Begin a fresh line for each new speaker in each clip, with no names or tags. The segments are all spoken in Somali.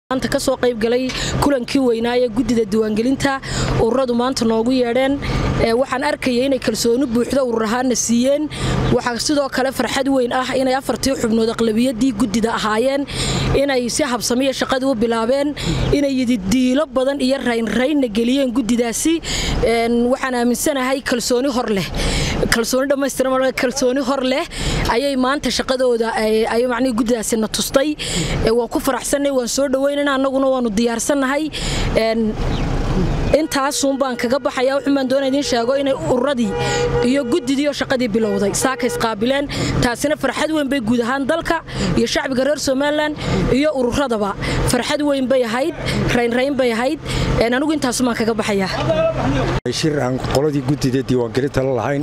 maanta ka soo qayb galay kulankii weynaaye gudida diiwaangelinta ururadu maanta noogu yeedheen waxaan arkayay inay kalsooni buuxda ururahaana siiyeen waxa sidoo kale farxad weyn ah inay afartii xubnood aqlabiyadii gudida ahaayeen inay si habsamiyo shaqada u bilaabeen inay yidiilo badan iyo rayn geliyeen gudidaasi waxaan aaminsanahay kalsooni hor leh kalsooni dhameystiran kalsooni hor leh ayay maanta shaqadooda ay macni gudidaasi na tustay waa ku faraxsanay waan soo dhaweynaa annaguna waanu diyaarsanahay intaas baan kaga baxaya waxaan doonaa idin sheego inay ururadii iyo gudidii shaqadii bilowday saakays qaabileen taasina farxad weyn bay guud ahaan dalka iyo shacbiga reer Soomaaliland iyo ururadaba farxad weyn bay ahayd rayn bay ahayd anigu intaas baan kaga baxaya
shiraan qoladii gudida diiwaangelinta lahayn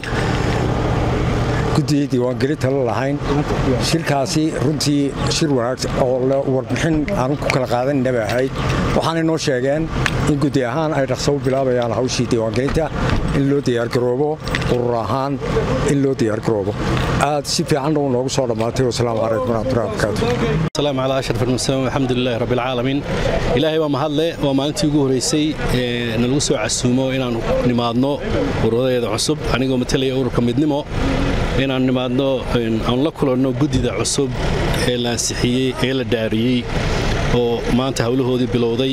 gudida diiwaangelinta lahayn shirkaasi runtii shir wanaagsan oo la warbixin aan ku kala qaadanaba ahayd waxaan inoo sheegeen in gudi ahaan ay dhaqso u bilaabayaan hawshii diiwaangelinta in loo diyaar garoobo urur ahaan in loo diyaar garoobo aad si fiican oo noogu soo dhamaatay wassalaamu calaykum warahmatullahi wabarakatuh
السلام على أشرف المرسلين والحمد لله رب العالمين إلهي ومهله وما أنت يقول رئيسي نلوسو عسومو إن نمادنو ورودة عصب أنا قوم تلي أوركم بدنمو إن نمادنو أن لكل إنه جديد عصب إلى سحية إلى دارية وما أنت هؤلاء هذي بلودي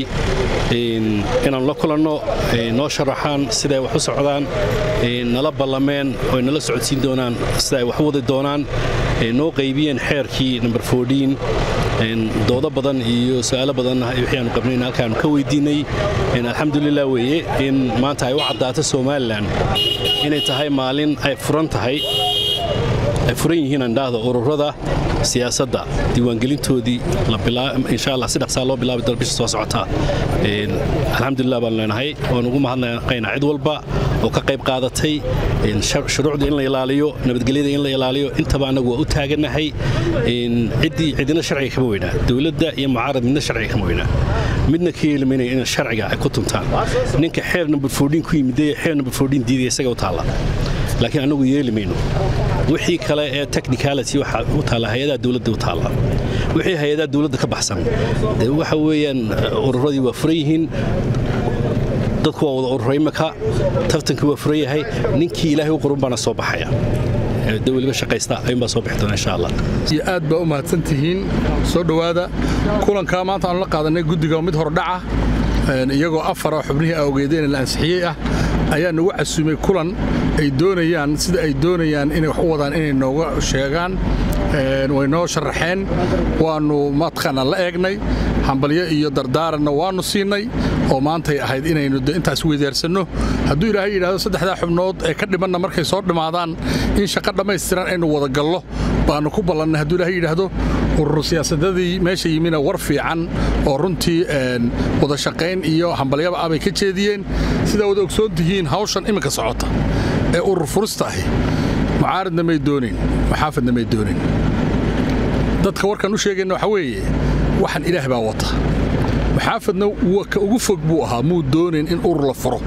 إن لكل إنه نشرحان سدا وحس عدان نلب اللمن ونلس عدسين دونان سدا وحوض الدونان نو قيبين حركي نمبر 14 doodo badan iyo su'aalo badan waxaan qabnayna halkaan ka weydiinay alxamdulillah weeye in maanta ay u cadaato Soomaaliland inay tahay maalin ay furan tahay ay furan yihiin andhaahda ururada siyaasadda diiwaangelintoodii la bilaabo insha Allah si dhaqso loo bilaabo dalbisha soo socota alxamdulillah baan leenahay waan ugu mahadnaqaynaa cid walba oo ka qayb qaadatay shuruucda in la ilaaliyo nabadgelyada in la ilaaliyo intaba anagu waa u taaganahay cidina sharciga kama weynaa dawladda iyo mucaarad midna sharciga kama weynaa midna ka yeelmayna in sharciga ay ku tuntaan ninka xeer number 14 ku yimid xeer number 14 diiday isaga u taala laakiin anagu yeelmayno wixii kale ee technicality waxa u taala hay'adaha dawladda u taala wixii hay'adaha dawladda ka baxsan waxa weeyaan ururadii waa furiyihiin dadku waa wada ururay maka tartanku waa furan yahay ninkii ilaahay u qoran bana soo baxaya dawladda shaqaysta ay ma soo bixi insha Allah
aad ba u mahadsantihiin soo dhawaada kulanka maanta aan la qaadanay gudiga mid hor dhaca iyagoo afar xubnihii awgeedeen la ansixiyay ah ayaa nagu casuumay kulan ay doonayaan sida ay doonayaan inay wax u wadaan inay nooga sheegaan way noo sharaxeen waanu madqana la eegnay hambalyo iyo dardaaranna waanu siinay oo maantay ahayd inaynu intaas weedaarsanno hadduu ilaahay yiraahdo saddexda xubnood ee ka dhimanna markay soo dhimaadaan in shaqo dhameystiran aynu wada gallo baanu ku ballanay hadduu ilaahay yiraahdo urur siyaasadadii meesha yimina war fiican oo runtii wada shaqayn iyo hambalyaba abay ka jeediyeen sida wada ogsoontihiin hawshan imika socota ee urur furista ah mucaaradna may doonin maxaafadna may doonin dadka warkan u sheegayna waxa weeye waxan ilaah baa wata maxaafadna ka ugu fog buu ahaa muu doonin in urur la furo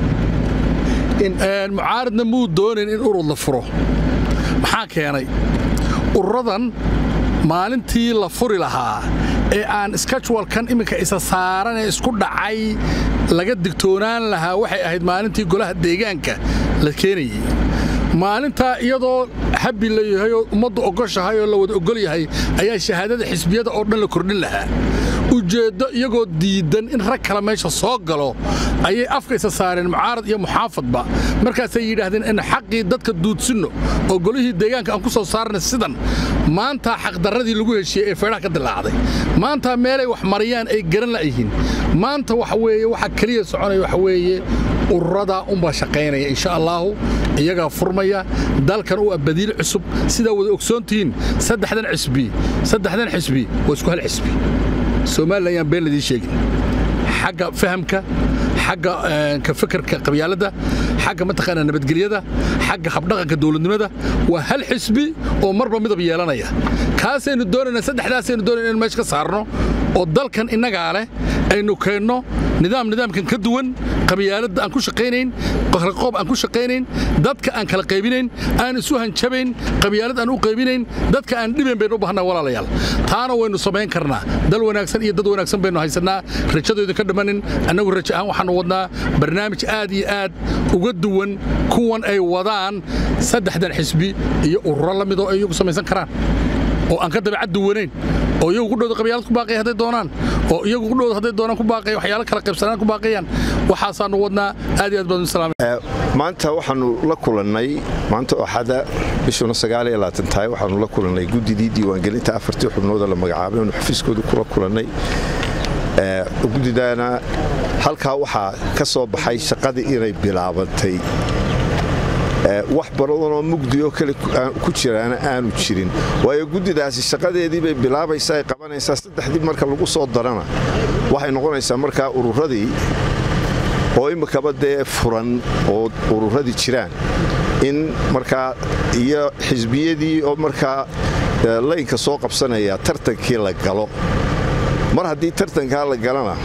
mucaaradna muu doonin in urur la furo maxaa keenay ururadan maalintii la furi lahaa ee aan schedule-kan iminka isa saaran ee isku dhacay laga digtoonaan lahaa waxay ahayd maalintii golaha deegaanka la keenayay maalinta iyadoo habi la yahay oo ummaddu ogoshahay oo la wada ogol yahay ayaa shahaadada xisbiyada oo dhan la kordhin lahaa ujeedo iyagoo diidan in rag kale meesha soo galo ayay afkaysa saareen mucaarad iyo muxaafadba markaasay yidhaahdeen in xaqii dadka duudsinno oo golihii deegaanka aan ku soo saarnay sidan maanta xaqdarradii lagu heshiiyey ee feedhaha ka dilaacday maanta meelay wax mariyaan ay garan la'yihiin maanta waxa weeye waxa keliya soconaya waxa weeye ururada unbaa shaqaynaya insha allahu iyagaa furmaya dalkan u abadiil cusub sidaa wada ogsoontihiin saddexdan xisbi waa isku hal xisbi Soomaaliland ayaan been ladii sheegin xagga fahamka xagga ka fikirka qabyaalada xagga mataqaana nabadgelyada xagga habdhaqanka dawladnimada waa hal xisbi oo marba midab yeelanaya kaasaynu doonaynaa saddexdaasaynu doonaynaa in meesha ka saarno oo dalkan innaga leh aynu keenno nidaamkan ka duwan qabyaaladda aan ku shaqaynayn qoob aan ku shaqaynayn dadka aan kala qaybinayn aan isu hanjabayn qabyaalad aan u qaybinayn dadka aan dhibayn baynu u baahnaa walaalayaal taana waynu samayn karnaa dal wanaagsan iyo dad wanaagsan baynu haysanaa rajadooda ka dhamanin annagu rajo ahaan waxaanu wadnaa barnaamij aad iyo aad uga duwan kuwan ay wadaan saddexdan xisbi iyo ururo la mid oo ay iyagu samaysan karaan oo aan ka dabeecad duwanayn oo iyagu ku dhowda qabyaalad ku baaqay hadday doonaan oo iyagu ku dhowda hadday doonaan ku baaqay waxyaalo kala qaybsanaan ku baaqayaan waxaasaanu wadnaa aad iyo aad baan u salaamay
maanta waxaanu la kulannay maanta axada bishuna 29 tahay waxaanu la kulannay guddidii diiwaangelinta 4 xubnood la magacaabay oo xafiiskooda kula kulannay guddidaana halkaa waxaa ka soo baxay shaqadii inay bilaabantay wax badan oo mugdiyo kale ku jiraana aanu jirin waayo guddidaasi shaqadeedii bay bilaabaysaa ay qabanaysaa saddexdii marka lagu soo darana waxay noqonaysaa markaa ururadii oo imikaba dee furan oo ururadii jiraan in markaa iyo xisbiyadii oo markaa laynka soo qabsanaya tartankii la galo mar haddii tartankaa la galana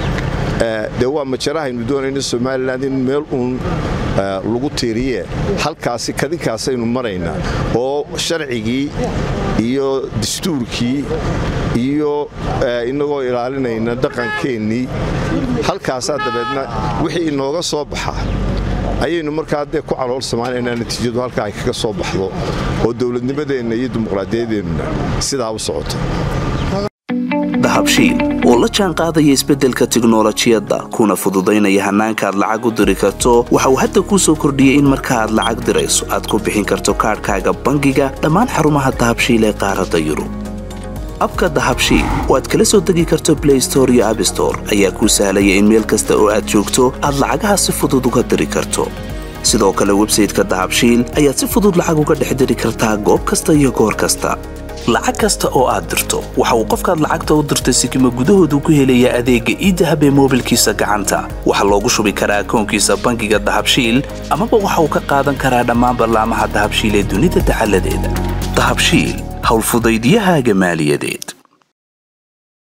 dee waa majarahaynu doonayna somalilan in meel uun lagu tiiriye halkaasi kadinkaasaynu maraynaa oo sharcigii iyo dastuurkii iyo inagoo ilaalinayna dhaqankeennii halkaasaa dabeedna wixii inooga soo baxa ayaynu markaa dee ku calool samaanaynaa natiijadu halkaa ay kaga soo baxdo oo dowladnimadeenna iyo dimuqraadiyadeennuna sidaa u socoto
dahabshiil oo la jaan qaadaya isbeddelka tiknoolajiyadda kuna fududaynaya hannaanka aad lacag u diri karto waxa uu hadda kuu soo kordhiyey in marka aad lacag dirayso aad ku bixin karto kaadhkaaga bangiga dhammaan xarumaha dahabshiil ee qaaradda yurub abka dahabshiil oo aad kala soo degi karto blay store iyo abstore ayaa kuu sahlaya in meel kasta oo aad joogto aad lacagaha si fudud uga diri karto sidoo kale websayteka dahabshiil ayaad si fudud lacag uga dhex diri kartaa goob kasta iyo goor kasta lacag kasta oo aad dirto waxa uu qofkaad lacagta u dirtay sikimo gudahoodu ku helaya adeegga idahab ee moobilkiisa gacanta waxaa loogu shubi karaa akoonkiisa bangiga dahabshiil amaba waxa uu ka qaadan karaa dhammaan barlaamaha dahabshiil ee dunida dacaladeeda dahabshiil howlfudaydiyahaaga maaliyadeed